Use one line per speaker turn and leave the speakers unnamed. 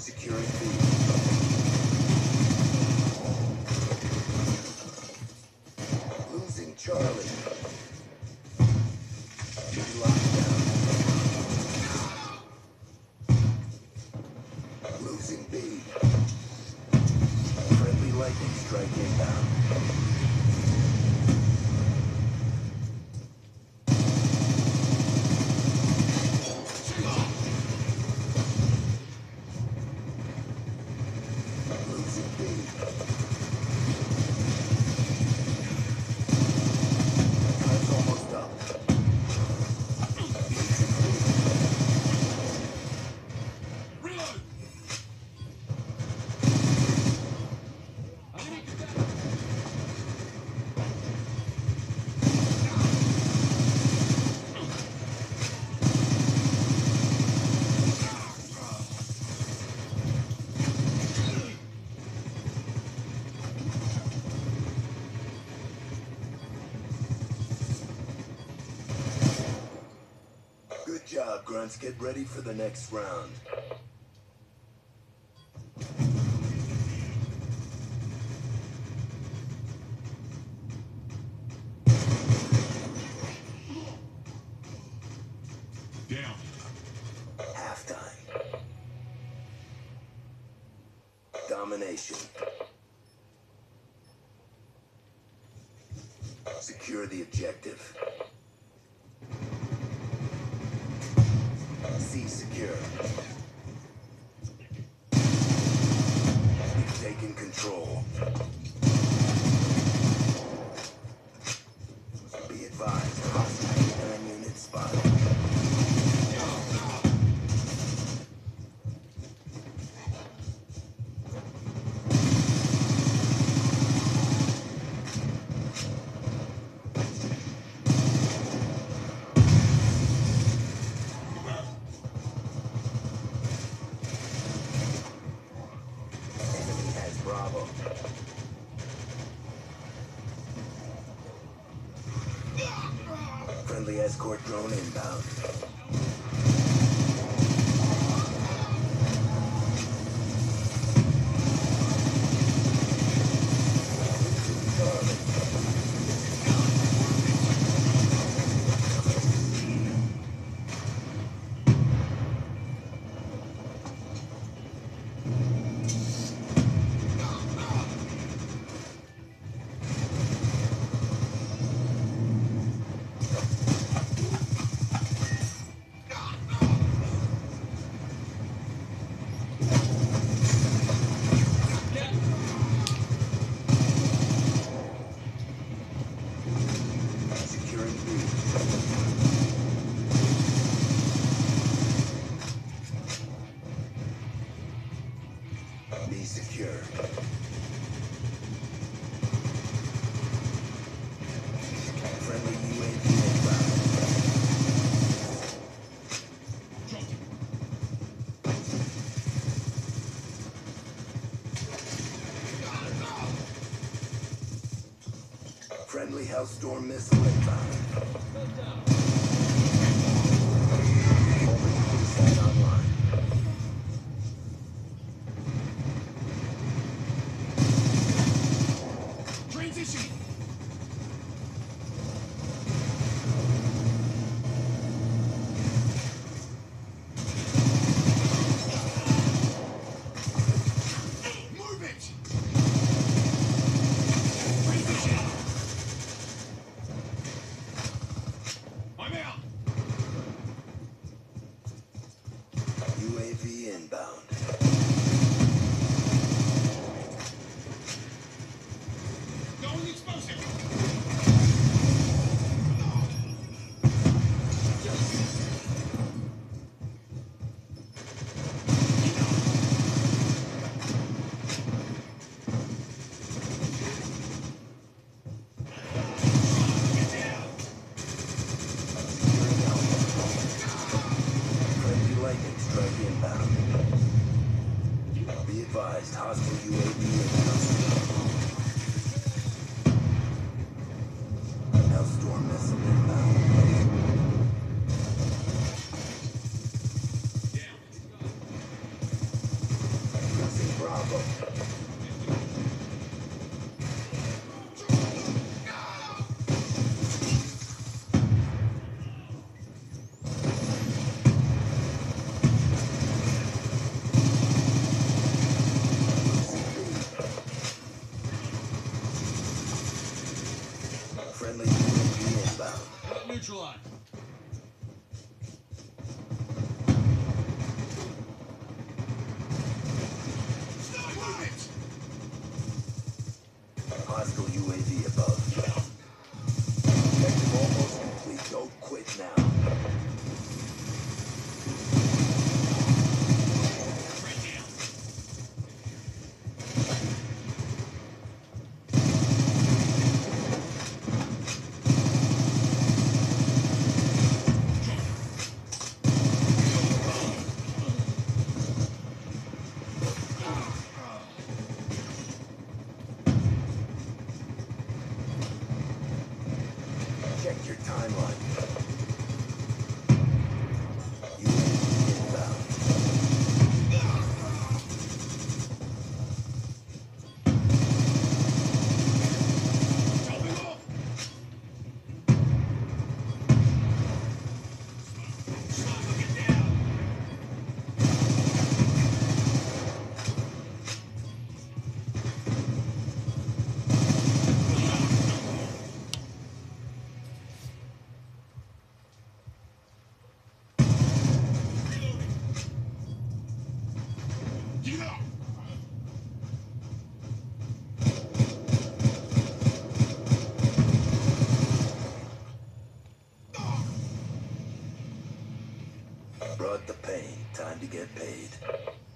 Securing B. Losing Charlie. B locked down. Losing B. Friendly lightning strike inbound. Losing B. Time's almost up.
Reload!
Good job, Grunts. Get ready for the next round.
Down.
Halftime. Domination. Secure the objective. C secure. We've taken control. Be advised, hostile 9-unit spotted. Enemy has Bravo. Friendly escort drone inbound. Securing B. B secure. Friendly UAV inbound. Friendly Hellstorm missile inbound. Orbital reset online.
Transition! Move it! Transition! I'm out!
UAV inbound.
Going explosive! Get down!
Securing Alpha. Friendly lightning strike inbound.
neutralized. Sniper!
Hostile UAV above. Objective almost complete. Don't quit now.
Right down.
Check your timeline. UAV inbound.
Jumping off. Sniper, get down. Reloading. Get up.
Brought the pain. Time to get paid.